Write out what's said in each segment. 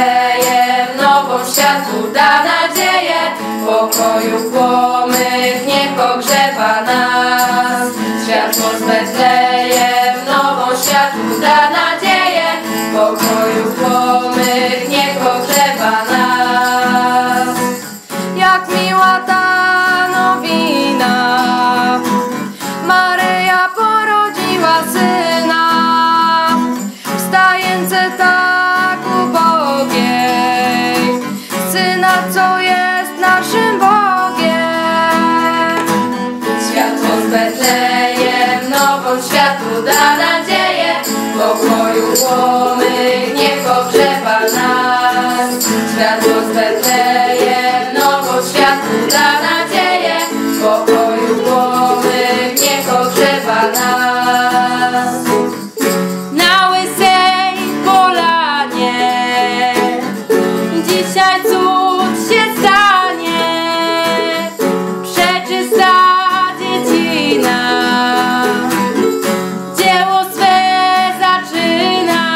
Betlejem, nową światu da nadzieję, pokoju płomyk niech pogrzewa nas. Światło z Betlejem, nową światu da nadzieję, pokoju płomyk niech pogrzewa nas. Jak miła ta nowina, Maryja porodziła Syna, wstające tak ubogiej, Syna, co jest naszym Bogiem. Światło z Betlejem, nową światu da nadzieję, pokoju płomyk niech pogrzewa nas. Światło z Betlejem, nową światu da nadzieję, pokoju płomyk niech pogrzewa nas. Na łysej polanie dzisiaj cud się stanie, przeczysta dziecina dzieło swe zaczyna.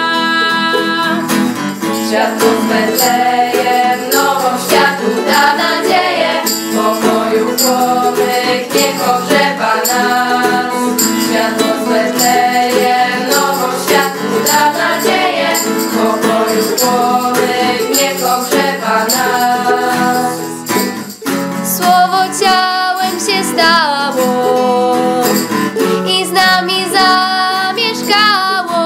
Światło z Betlejem, nową światu da nadzieję, pokoju płomyk niech pogrzewa nas. Światło z Betlejem, nową światu da nadzieję, pokoju płomyk niech pogrzewa nas. Słowo ciałem się stało i z nami zamieszkało.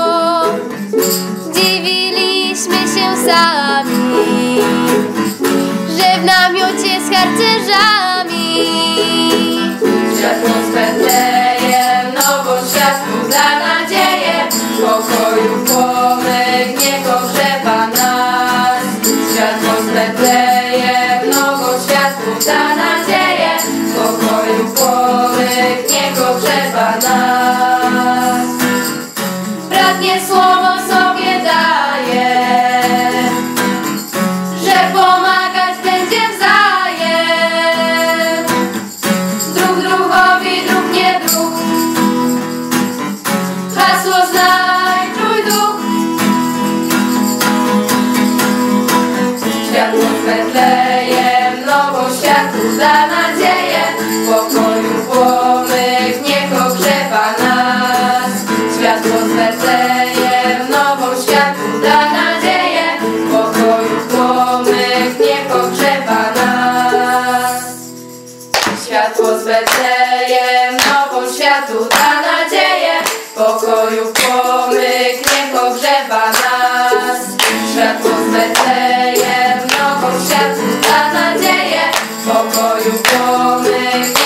Dziwiliśmy się sami, że w namiocie z harcerzami. Światło z Betlejem, nową światło da nadzieję, pokoju płomyk niech pogrzewa nas. Światło z Betlejem, nową światło da nadzieję, pokoju płomyk niech pogrzewa nas. Bratnie słowo sobie daje, że pomagać będzie wzajem. Druh druhowi, druh nie druh, hasło znaj trójduch. Światło z Betlejem, nową światu da nadzieję, pokoju płomyk niech pogrzewa nas. Światło z Betlejem, nową światu da nadzieję, pokoju płomyk niech pogrzewa nas. Światło z Betlejem, nową światu da nadzieję, pokoju płomyk niech pogrzewa nas. Światło z Betlejem, nową światu da nadzieję, pokoju płomyk